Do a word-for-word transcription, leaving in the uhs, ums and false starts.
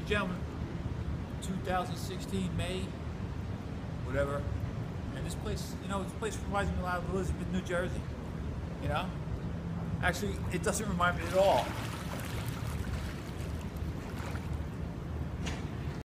gentlemen, two thousand sixteen May, whatever. And this place, you know, this place reminds me a lot of Elizabeth, New Jersey. You know, actually, it doesn't remind me at all.